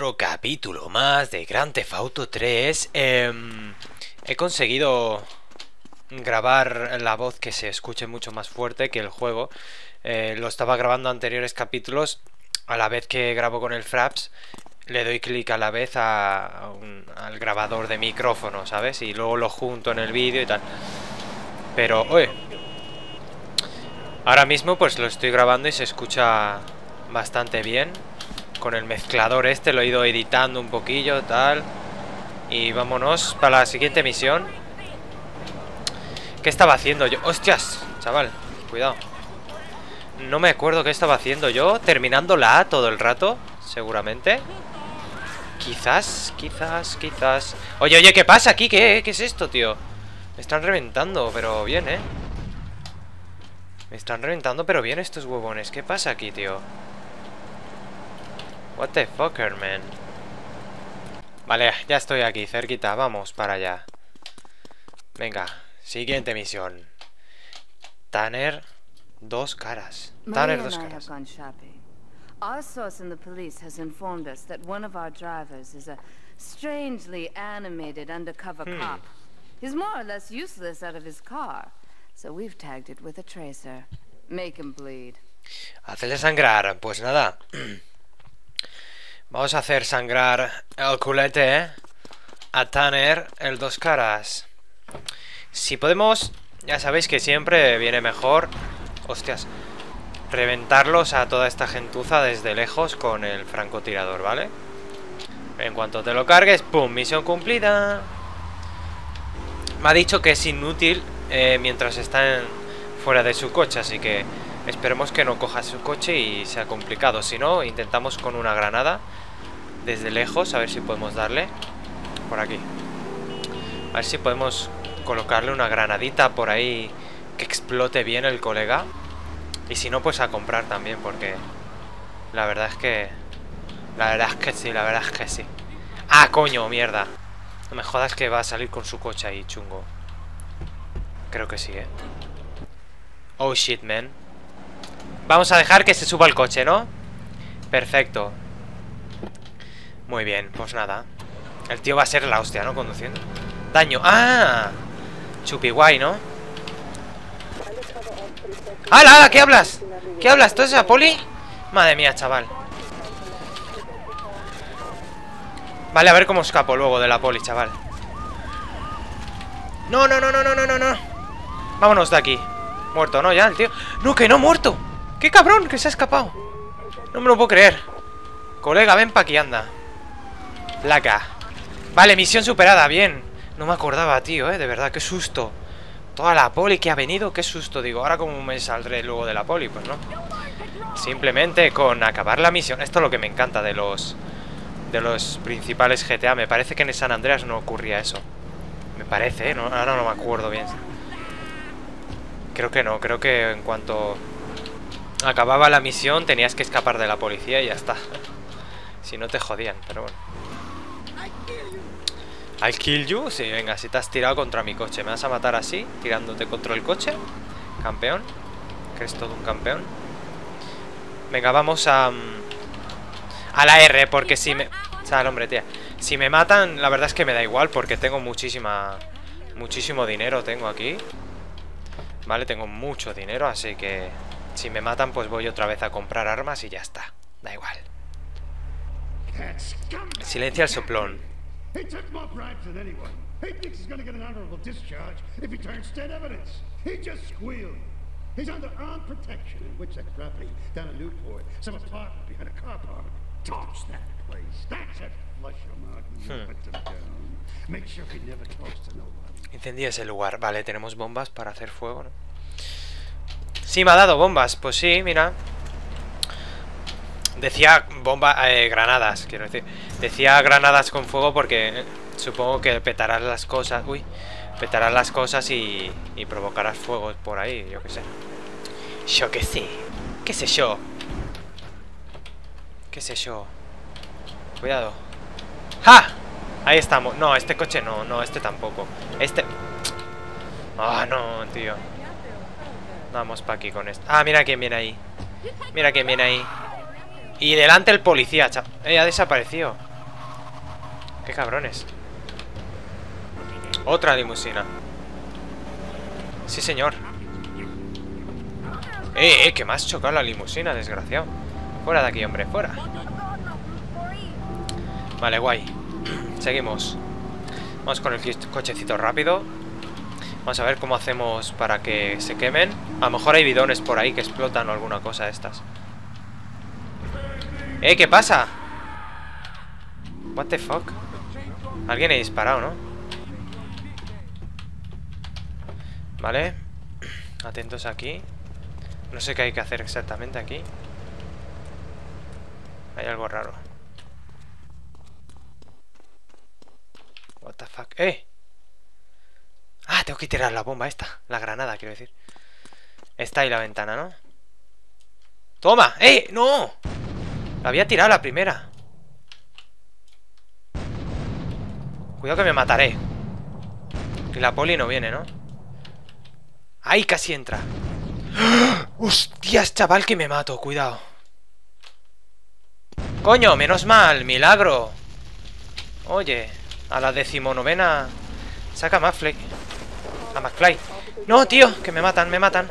otro capítulo más de Grand Theft Auto 3. He conseguido grabar la voz que se escuche mucho más fuerte que el juego. Lo estaba grabando anteriores capítulos. A la vez que grabo con el Fraps, le doy clic a la vez al grabador de micrófono, ¿sabes? Y luego lo junto en el vídeo y tal. Pero, oye, ahora mismo pues lo estoy grabando y se escucha bastante bien. Con el mezclador este lo he ido editando un poquillo, tal. Y vámonos para la siguiente misión. ¿Qué estaba haciendo yo? ¡Hostias! Chaval, cuidado. No me acuerdo qué estaba haciendo yo. Terminando la A todo el rato, seguramente. Quizás. Oye, ¿qué pasa aquí? ¿Qué es esto, tío? Me están reventando, pero bien, ¿eh? Me están reventando, pero bien estos huevones. ¿Qué pasa aquí, tío? What the fucker, man. Vale, ya estoy aquí, cerquita. Vamos para allá. Venga, siguiente misión. Tanner, dos caras. Tanner, dos caras. Our source in the police has informed us that one of our drivers is a strangely animated undercover cop. He's more or less useless out of his car, so we've tagged it with a tracer. Make him bleed. Hacerle sangrar, pues nada. Vamos a hacer sangrar el culete a Tanner, el dos caras. Si podemos, ya sabéis que siempre viene mejor. Hostias. Reventarlos a toda esta gentuza desde lejos con el francotirador, ¿vale? En cuanto te lo cargues, ¡pum! Misión cumplida. Me ha dicho que es inútil mientras está fuera de su coche, así que esperemos que no coja su coche y sea complicado. Si no, intentamos con una granada desde lejos, a ver si podemos darle. Por aquí. A ver si podemos colocarle una granadita por ahí que explote bien el colega. Y si no, pues a comprar también, porque la verdad es que sí. ¡Ah, coño, mierda! No me jodas que va a salir con su coche ahí, chungo. Creo que sí, Oh, shit, man. Vamos a dejar que se suba al coche, ¿no? Perfecto. Muy bien, pues nada. El tío va a ser la hostia, ¿no? Conduciendo. Daño. ¡Ah! Chupi guay, ¿no? ¡Hala! ¿Qué hablas? ¿Qué hablas? ¿Tú eres la poli? Madre mía, chaval. Vale, a ver cómo escapo luego de la poli, chaval. No. Vámonos de aquí. Muerto, ¿no? Ya, el tío. No, que no, muerto. ¡Qué cabrón! Que se ha escapado. No me lo puedo creer. Colega, ven pa' aquí, anda. Placa. Vale, misión superada, bien. No me acordaba, tío, de verdad, qué susto. Toda la poli que ha venido, qué susto. Digo, ahora cómo me saldré luego de la poli. Pues no. Simplemente con acabar la misión. Esto es lo que me encanta de los principales GTA. Me parece que en San Andreas no ocurría eso. Me parece, no, ahora no me acuerdo bien. Creo que no, creo que en cuanto acababa la misión tenías que escapar de la policía y ya está. Si no te jodían, pero bueno. ¿I'll kill you? Sí, venga, si te has tirado contra mi coche. ¿Me vas a matar así? Tirándote contra el coche. Campeón. Que eres todo un campeón. Venga, vamos a la R, porque si me... O sea, el hombre, tía. Si me matan, la verdad es que me da igual, porque tengo muchísimo dinero tengo aquí. Vale, tengo mucho dinero, así que si me matan, pues voy otra vez a comprar armas y ya está. Da igual. Silencia el soplón. He took more bribes than anyone. He thinks he's gonna get an honorable discharge if he turns state evidence. He just squealed. He's under armed protection in Witch's property down in Newport. Some apartment behind a car park. Torch that place. That's it. Flush him out and put him down. Make sure he never talks to nobody. Incendia ese lugar. Vale, tenemos bombas para hacer fuego, ¿no? Sí, me ha dado bombas. Pues sí, mira. Decía granadas, quiero decir. Decía granadas con fuego porque supongo que petarás las cosas. Uy, petarás las cosas y provocarás fuegos por ahí, yo qué sé. Yo qué sé. ¿Qué sé yo? ¿Qué sé yo? Cuidado. ¡Ja! Ahí estamos. No, este coche no, este tampoco. Este... Ah, no, tío. Vamos pa' aquí con esto. Ah, mira quién viene ahí. Mira quién viene ahí. Y delante el policía, ha desaparecido. Qué cabrones. Otra limusina. Sí, señor. Que me has chocado la limusina, desgraciado. Fuera de aquí, hombre, fuera. Vale, guay. Seguimos. Vamos con el cochecito rápido. Vamos a ver cómo hacemos para que se quemen. A lo mejor hay bidones por ahí que explotan o alguna cosa de estas. ¿Qué pasa? What the fuck? Alguien ha disparado, ¿no? Vale. Atentos aquí. No sé qué hay que hacer exactamente aquí. Hay algo raro. What the fuck. Ah, tengo que tirar la bomba esta. La granada, quiero decir. Está ahí la ventana, ¿no? ¡Toma! ¡No! La había tirado la primera. Cuidado que me mataré. Y la poli no viene, ¿no? ¡Ay, casi entra! ¡Hostias, chaval, que me mato! Cuidado. ¡Coño, menos mal! ¡Milagro! Oye, a la 19ª saca McFly. A McFly. ¡No, tío! Que me matan, me matan.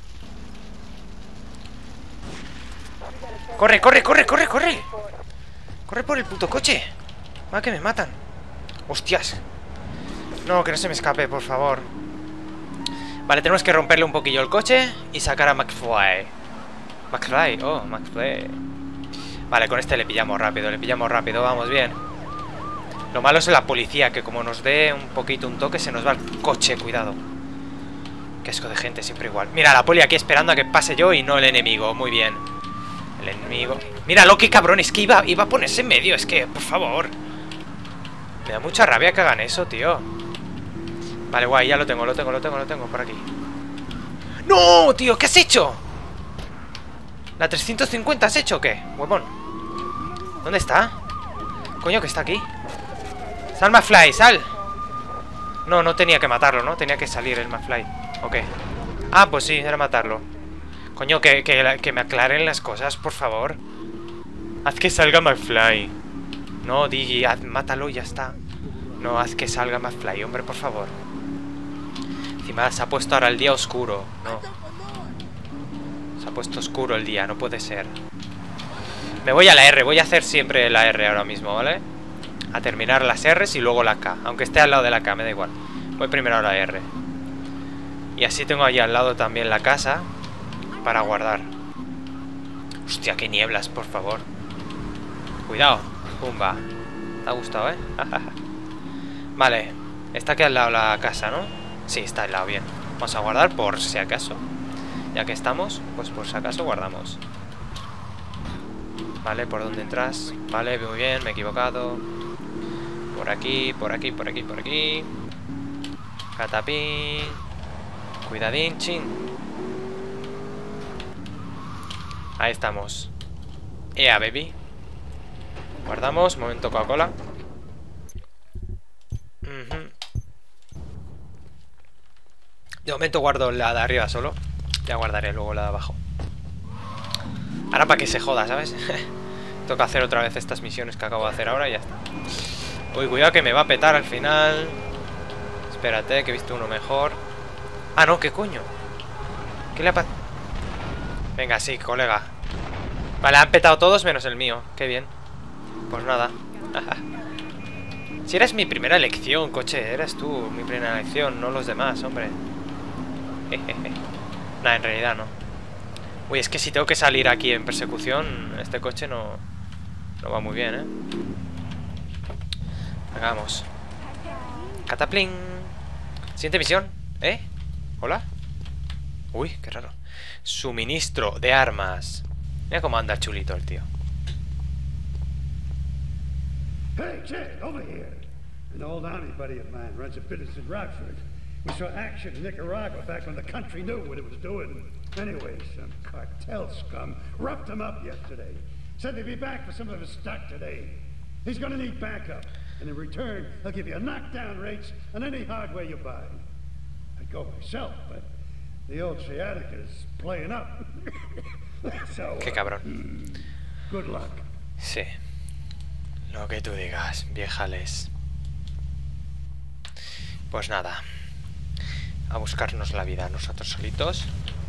¡Corre, corre, corre, corre, corre! ¡Corre por el puto coche! ¡Va, que me matan! ¡Hostias! No, que no se me escape, por favor. Vale, tenemos que romperle un poquillo el coche y sacar a McFly. McFly, oh, McFly. Vale, con este le pillamos rápido, vamos bien. Lo malo es la policía, que como nos dé un poquito un toque se nos va el coche, cuidado. Qué asco de gente, siempre igual. Mira, la poli aquí esperando a que pase yo y no el enemigo, muy bien. El enemigo... Míralo, qué cabrón, es que iba a ponerse en medio, es que, por favor. Me da mucha rabia que hagan eso, tío. Vale, guay, ya lo tengo por aquí. ¡No, tío! ¿Qué has hecho? ¿La 350 has hecho o qué? Huevón. ¿Dónde está? Coño, que está aquí. ¡Sal, McFly, sal! No, no tenía que matarlo, ¿no? Tenía que salir el McFly. Ok. Ah, pues sí, era matarlo. Coño, que me aclaren las cosas, por favor. Haz que salga McFly. No, Digi, mátalo y ya está. No, haz que salga McFly, hombre, por favor. Encima se ha puesto ahora el día oscuro. No. Se ha puesto oscuro el día, no puede ser. Me voy a la R, voy a hacer siempre la R ahora mismo, ¿vale? A terminar las R's y luego la K. Aunque esté al lado de la K, me da igual. Voy primero a la R. Y así tengo allí al lado también la casa para guardar. Hostia, qué nieblas, por favor. Cuidado. Pumba. ¿Te ha gustado, Vale. Está aquí al lado la casa, ¿no? Sí, está al lado, bien. Vamos a guardar por si acaso. Ya que estamos, pues por si acaso guardamos. Vale, ¿por dónde entras? Vale, muy bien, me he equivocado. Por aquí, por aquí, por aquí, por aquí. Catapín. Cuidadín, chin. Ahí estamos. Ea, baby. Guardamos, momento Coca-Cola. De momento guardo la de arriba solo. Ya guardaré luego la de abajo. Ahora para que se joda, ¿sabes? Toca hacer otra vez estas misiones que acabo de hacer ahora y ya está. Uy, cuidado que me va a petar al final. Espérate, que he visto uno mejor. Ah, no, ¿qué coño? ¿Qué le ha pasado? Venga, sí, colega. Vale, han petado todos menos el mío. Qué bien. Pues nada. Si eres mi primera elección, coche. Eres tú mi primera elección, no los demás, hombre. Nah, en realidad no. Uy, es que si tengo que salir aquí en persecución, este coche no va muy bien, Hagamos. Catapling. Siguiente misión. ¿Hola? Uy, qué raro. Suministro de armas. Mira cómo anda chulito el tío. Hey, Chad, over here. An old army buddy of mine runs a business in Rockford. We saw action in Nicaragua back when the country knew what it was doing. Anyway, some cartel scum roughed him up yesterday. Said they'd be back for some of his stock today. He's gonna need backup. And in return, he'll give you knockdown rates on any hardware you buy. I'd go myself, but the old sciatica's playing up. So, qué cabrón. Good luck. Sí. Lo que tú digas, viejales. Pues nada. A buscarnos la vida nosotros solitos.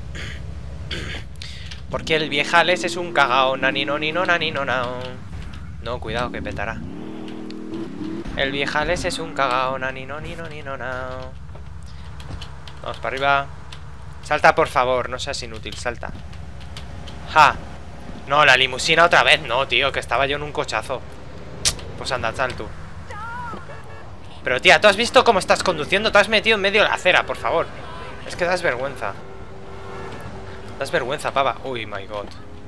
Porque el viejales es un cagao. Nanino, nino, nanino, nao. No, cuidado que petará. El viejales es un cagao. Nanino, nino, nino, nao. Vamos para arriba. Salta, por favor, no seas inútil, salta. ¡Ja! No, la limusina otra vez, no, tío, que estaba yo en un cochazo. Pues anda, sal tú. Pero tía, ¿tú has visto cómo estás conduciendo? Te has metido en medio de la acera, por favor. Es que das vergüenza. Das vergüenza, pava. Uy, my god.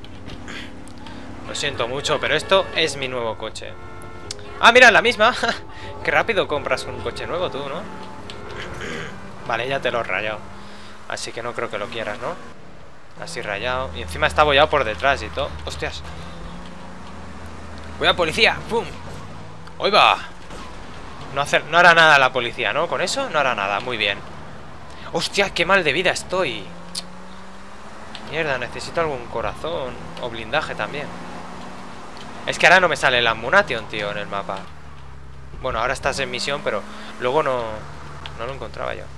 Lo siento mucho, pero esto es mi nuevo coche. Ah, mira, la misma. Qué rápido compras un coche nuevo tú, ¿no? Vale, ya te lo he rayado. Así que no creo que lo quieras, ¿no? Así rayado. Y encima está abollado por detrás y todo. ¡Hostias! ¡Cuidado, policía! ¡Pum! ¡Hoy va! No hará nada la policía, ¿no? Con eso no hará nada. Muy bien. ¡Hostia! ¡Qué mal de vida estoy! Mierda, necesito algún corazón. O blindaje también. Es que ahora no me sale el Ammunition, tío, en el mapa. Bueno, ahora estás en misión, pero luego no lo encontraba yo.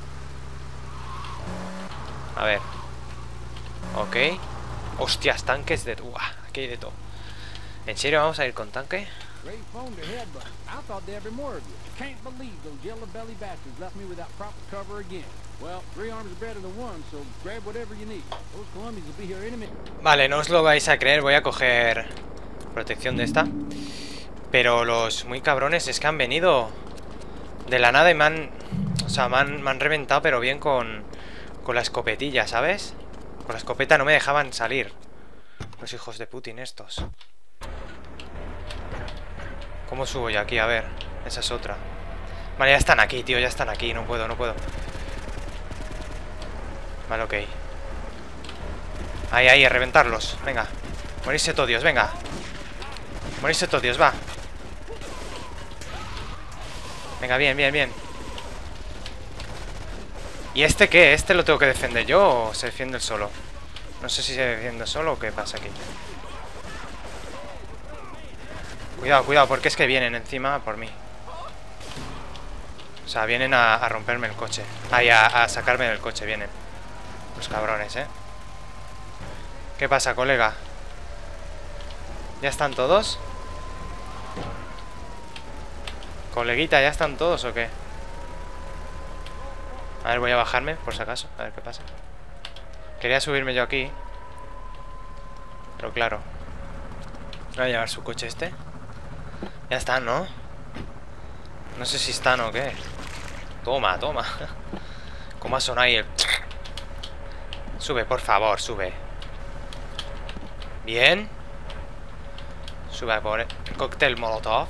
A ver. Ok. Hostias, tanques de... Uah, aquí hay de todo. ¿En serio vamos a ir con tanque? Vale, no os lo vais a creer. Voy a coger protección de esta. Pero los muy cabrones es que han venido de la nada y me han... O sea, me han reventado, pero bien con la escopetilla, ¿sabes? Con la escopeta no me dejaban salir. Los hijos de Putin estos. ¿Cómo subo yo aquí? A ver, esa es otra. Vale, ya están aquí, tío, ya están aquí. No puedo. Vale, ok. Ahí, a reventarlos. Venga. Morirse todos, Dios, venga. Morirse todos, Dios, va. Venga, bien. ¿Y este qué? ¿Este lo tengo que defender yo o se defiende él solo? No sé si se defiende solo o qué pasa aquí. Cuidado, porque es que vienen encima por mí. O sea, vienen a romperme el coche. Ay, a sacarme del coche, vienen. Los cabrones, ¿eh? ¿Qué pasa, colega? ¿Ya están todos? Coleguita, ¿ya están todos o qué? A ver, voy a bajarme, por si acaso. A ver qué pasa. Quería subirme yo aquí. Pero claro. Voy a llevar su coche este. Ya están, ¿no? No sé si están o qué. Toma. ¿Cómo ha sonado ahí el... Sube, por favor, sube. Bien. Sube por el cóctel molotov.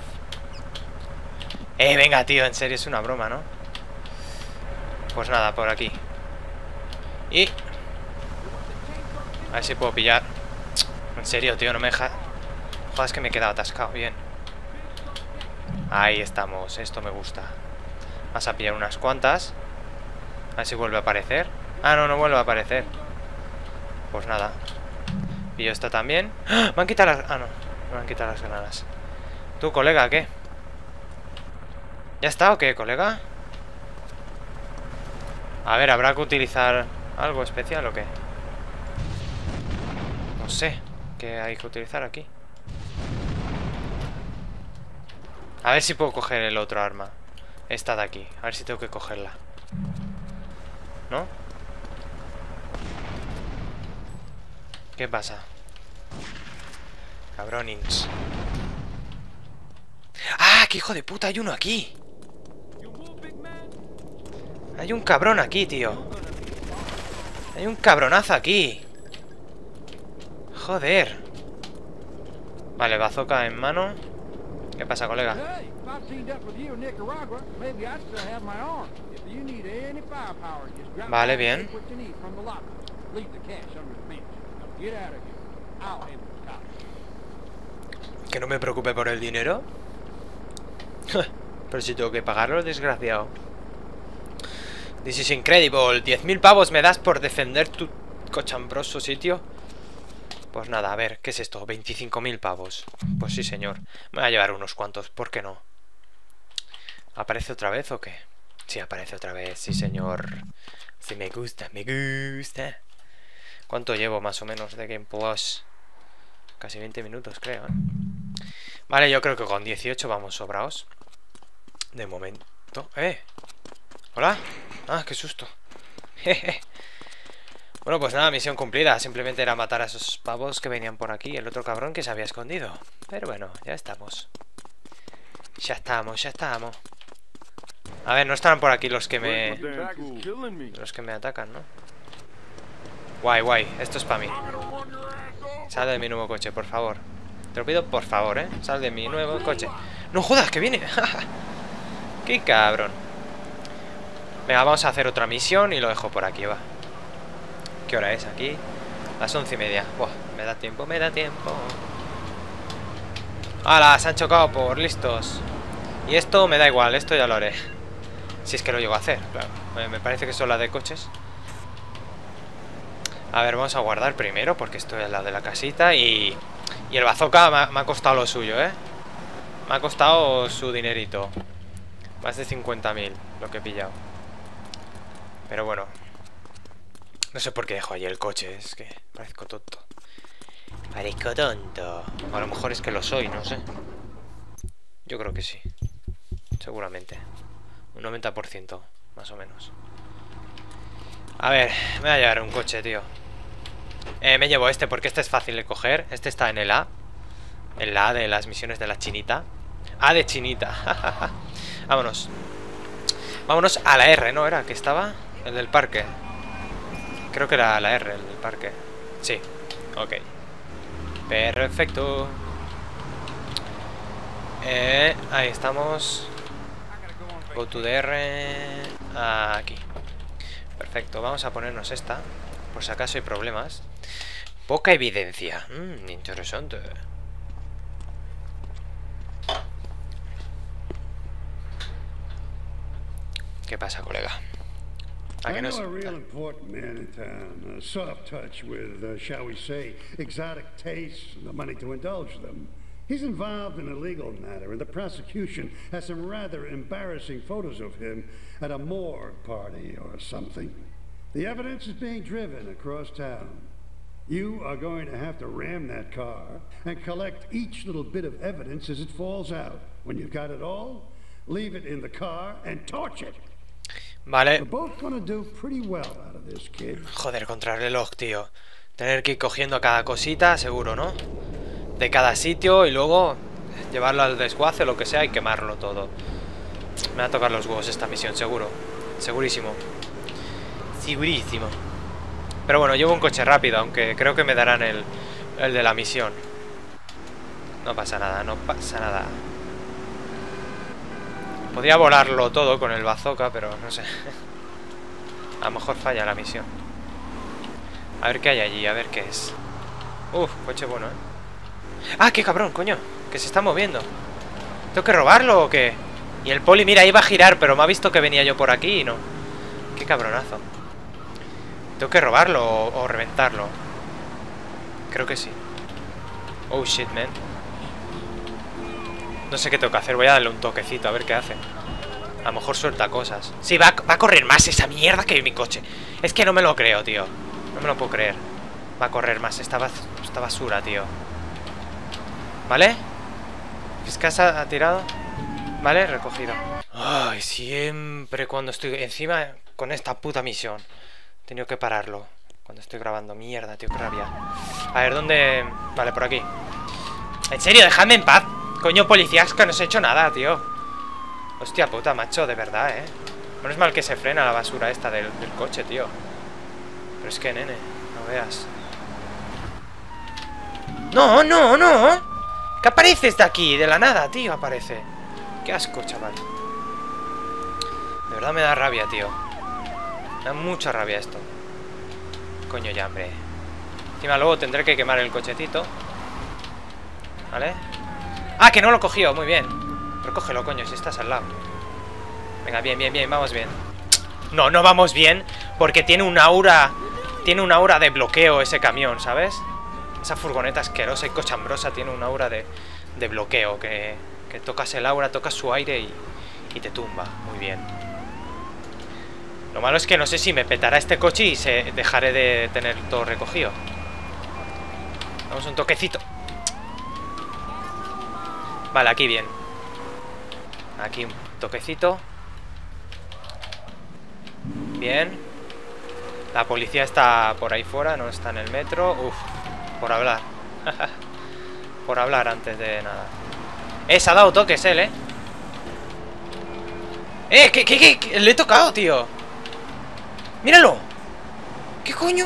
Venga, tío, en serio, es una broma, ¿no? Pues nada, por aquí. Y... a ver si puedo pillar. En serio, tío, no me deja... Joder, es que me he quedado atascado, bien. Ahí estamos, esto me gusta. Vas a pillar unas cuantas. A ver si vuelve a aparecer. Ah, no vuelve a aparecer. Pues nada. Pillo esta también. ¡Ah! Me han quitado las... Ah, no me han quitado las granadas. ¿Tú, colega, qué? ¿Ya está o qué, colega? A ver, ¿habrá que utilizar algo especial o qué? No sé. ¿Qué hay que utilizar aquí? A ver si puedo coger el otro arma. Esta de aquí. A ver si tengo que cogerla. ¿No? ¿Qué pasa? Cabronings. ¡Ah! ¡Qué hijo de puta! Hay uno aquí. Hay un cabrón aquí, tío. Hay un cabronazo aquí. Joder. Vale, bazooka en mano. ¿Qué pasa, colega? Vale, bien. ¿Que no me preocupe por el dinero? Pero si tengo que pagarlo, desgraciado. This is incredible. 10.000 pavos me das por defender tu cochambroso sitio. Pues nada, a ver, ¿qué es esto? 25.000 pavos. Pues sí, señor. Me voy a llevar unos cuantos, ¿por qué no? ¿Aparece otra vez o qué? Sí, aparece otra vez, sí, señor. Sí, me gusta, me gusta. ¿Cuánto llevo más o menos de Game Plus? Casi 20 minutos, creo, ¿eh? Vale, yo creo que con 18 vamos sobraos. De momento. ¿Hola? Ah, qué susto. Jeje. Bueno, pues nada, misión cumplida. Simplemente era matar a esos pavos que venían por aquí. El otro cabrón que se había escondido. Pero bueno, ya estamos. Ya estamos, ya estamos. A ver, no estarán por aquí los que me... los que me atacan, ¿no? Guay, guay, esto es para mí. Sal de mi nuevo coche, por favor. Te lo pido, por favor, ¿eh? Sal de mi nuevo coche. ¡No jodas, que viene! ¡Qué cabrón! Venga, vamos a hacer otra misión y lo dejo por aquí, va. ¿Qué hora es aquí? Las 11:30. Buah, me da tiempo, me da tiempo. ¡Hala! Se han chocado por listos. Y esto me da igual, esto ya lo haré. Si es que lo llego a hacer, claro. Me parece que son las de coches. A ver, vamos a guardar primero, porque esto es la de la casita. Y el bazooka me ha costado lo suyo, ¿eh? Me ha costado su dinerito. Más de 50.000 lo que he pillado. Pero bueno. No sé por qué dejo allí el coche, es que parezco tonto. Parezco tonto. O a lo mejor es que lo soy, no sé. Yo creo que sí. Seguramente. Un 90%, más o menos. A ver, me voy a llevar un coche, tío. Me llevo este porque este es fácil de coger. Este está en el A. En la A de las misiones de la chinita. A de chinita. Vámonos. Vámonos a la R, ¿no? ¿Era que estaba? El del parque. Creo que era la R, el del parque. Sí, ok. Perfecto. Ahí estamos. Go to DR. Aquí. Perfecto, vamos a ponernos esta. Por si acaso hay problemas. Poca evidencia. Interesante. ¿Qué pasa, colega? I know a real important man in town, a soft touch with, shall we say, exotic tastes and the money to indulge them. He's involved in a legal matter, and the prosecution has some rather embarrassing photos of him at a morgue party or something. The evidence is being driven across town. You are going to have to ram that car and collect each little bit of evidence as it falls out. When you've got it all, leave it in the car and torch it. Vale. Joder, contrarreloj, tío. Tener que ir cogiendo cada cosita, seguro, ¿no? De cada sitio y luego llevarlo al desguace o lo que sea y quemarlo todo. Me va a tocar los huevos esta misión, seguro. Segurísimo. Segurísimo. Pero bueno, llevo un coche rápido, aunque creo que me darán el de la misión. No pasa nada, no pasa nada. Podría volarlo todo con el bazooka, pero no sé. A lo mejor falla la misión. A ver qué hay allí, a ver qué es. Coche bueno, ¿eh? ¡Ah, qué cabrón, coño! Que se está moviendo. ¿Tengo que robarlo o qué? Y el poli, mira, iba a girar, pero me ha visto que venía yo por aquí y no. ¡Qué cabronazo! ¿Tengo que robarlo o reventarlo? Creo que sí. Oh, shit, man. No sé qué tengo que hacer, voy a darle un toquecito a ver qué hace. A lo mejor suelta cosas. Sí, va a correr más esa mierda que mi coche. Es que no me lo creo, tío. No me lo puedo creer. Va a correr más esta basura, tío. ¿Vale? ¿Fiscas ha tirado? Vale, recogido. Ay, siempre cuando estoy encima con esta puta misión he tenido que pararlo cuando estoy grabando. Mierda, tío, qué rabia. A ver, ¿dónde? Vale, por aquí. En serio, dejadme en paz. Coño, policías, que no os he hecho nada, tío. Hostia puta, macho, de verdad, No es mal que se frena la basura esta del coche, tío. Pero es que, nene, no veas. ¡No, no, no! ¿Qué apareces de aquí? De la nada, tío, aparece. Qué asco, chaval. De verdad me da rabia, tío. Me da mucha rabia esto. Coño ya, hombre. Encima luego tendré que quemar el cochecito. ¿Vale? ¡Ah, que no lo he cogido! Muy bien. Recógelo, coño, si estás al lado. Venga, bien, bien, bien, vamos bien. No, no vamos bien, porque tiene un aura. Tiene un aura de bloqueo ese camión, ¿sabes? Esa furgoneta asquerosa y cochambrosa tiene un aura de bloqueo. Que tocas el aura, tocas su aire y te tumba. Muy bien. Lo malo es que no sé si me petará este coche y dejaré de tener todo recogido. Vamos un toquecito. Vale, aquí bien. Aquí un toquecito. Bien. La policía está por ahí fuera, no está en el metro. Uf, por hablar. Por hablar antes de nada. Se ha dado toques él, ¿Qué? Le he tocado, tío. ¡Míralo! ¿Qué coño?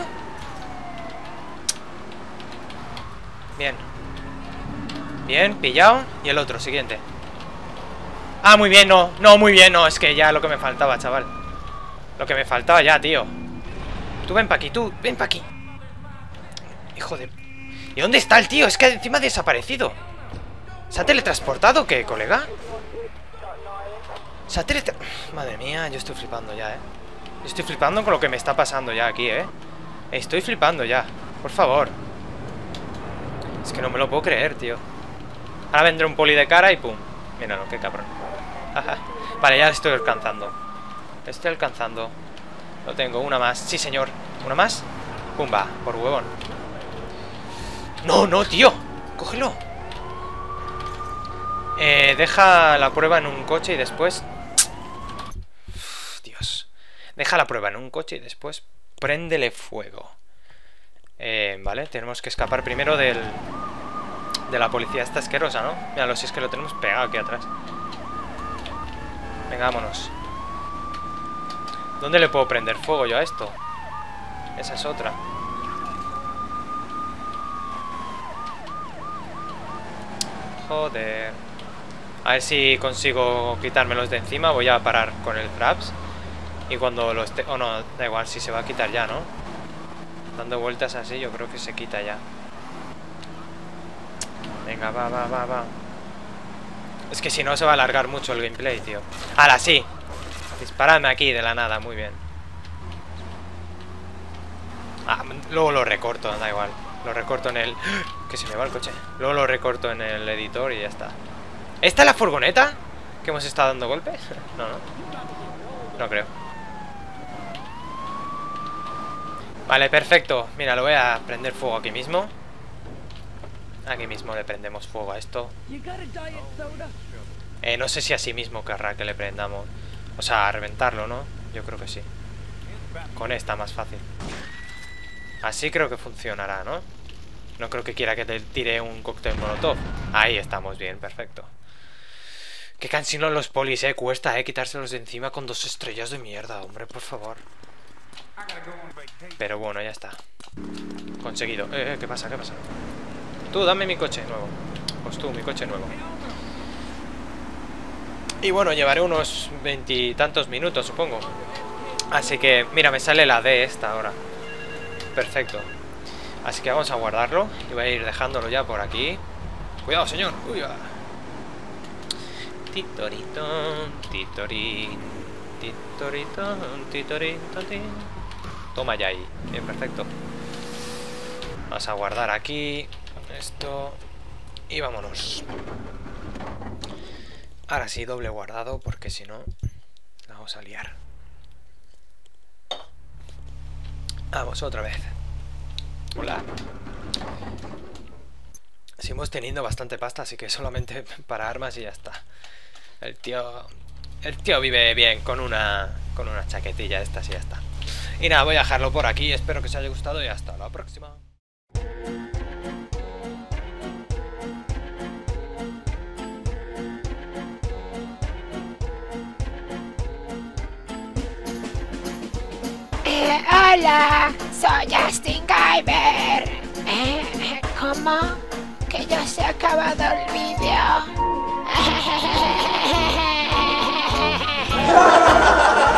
Bien. Bien, pillado. Y el otro, siguiente. Ah, muy bien, no. No, muy bien, no. Es que ya lo que me faltaba, chaval. Lo que me faltaba ya, tío. Tú ven pa' aquí, tú. Ven pa' aquí. Hijo de... ¿Y dónde está el tío? Es que encima ha desaparecido. ¿Se ha teletransportado o qué, colega? Se ha Madre mía, yo estoy flipando ya, Yo estoy flipando con lo que me está pasando ya aquí, Estoy flipando ya. Por favor. Es que no me lo puedo creer, tío. Ahora vendrá un poli de cara y pum. Míralo, qué cabrón. Vale, ya lo estoy alcanzando. Lo estoy alcanzando. Lo tengo, una más. Sí, señor. ¿Una más? Pumba, por huevón. No, no, tío. Cógelo. Deja la prueba en un coche y después... Uf, Dios. Deja la prueba en un coche y después préndele fuego. Vale, tenemos que escapar primero de la policía esta asquerosa, ¿no? Míralo, si es que lo tenemos pegado aquí atrás. Venga, vámonos. ¿Dónde le puedo prender fuego yo a esto? Esa es otra. Joder. A ver si consigo quitármelos de encima. Voy a parar con el Fraps. Y cuando lo esté... Oh, no, da igual, si se va a quitar ya, ¿no? Dando vueltas así, yo creo que se quita ya. Venga, va. Es que si no se va a alargar mucho el gameplay, tío. ¡Hala, sí! Disparadme aquí de la nada, muy bien. Luego lo recorto, da igual. Lo recorto en el... Que se me va el coche. Luego lo recorto en el editor y ya está. ¿Esta es la furgoneta? ¿Que hemos estado dando golpes? No. No creo. Vale, perfecto. Mira, lo voy a prender fuego aquí mismo. Aquí mismo le prendemos fuego a esto. No sé si así mismo querrá que le prendamos. O sea, a reventarlo, ¿no? Yo creo que sí. Con esta más fácil. Así creo que funcionará, ¿no? No creo que quiera que te tire un cóctel molotov. Ahí estamos bien, perfecto. Qué cansino los polis, cuesta, quitárselos de encima con 2 estrellas de mierda, hombre, por favor. Pero bueno, ya está. Conseguido. ¿Qué pasa? ¿Qué pasa? Tú, dame mi coche nuevo. Pues tú, mi coche nuevo. Y bueno, llevaré unos 20 y tantos minutos, supongo. Así que, mira, me sale la D esta ahora. Perfecto. Así que vamos a guardarlo. Y voy a ir dejándolo ya por aquí. Cuidado, señor. Uy, va. Titoritón, titorín, titoritón, titorín, totín. Toma ya ahí. Bien, perfecto. Vamos a guardar aquí esto. Y vámonos. Ahora sí, doble guardado, porque si no la vamos a liar. Vamos, otra vez. Hola. Seguimos teniendo bastante pasta, así que solamente para armas y ya está. El tío vive bien con una chaquetilla de estas y ya está. Y nada, voy a dejarlo por aquí. Espero que os haya gustado y hasta la próxima. Hola, soy Justin Gamer. ¿Cómo? Que ya se ha acabado el vídeo.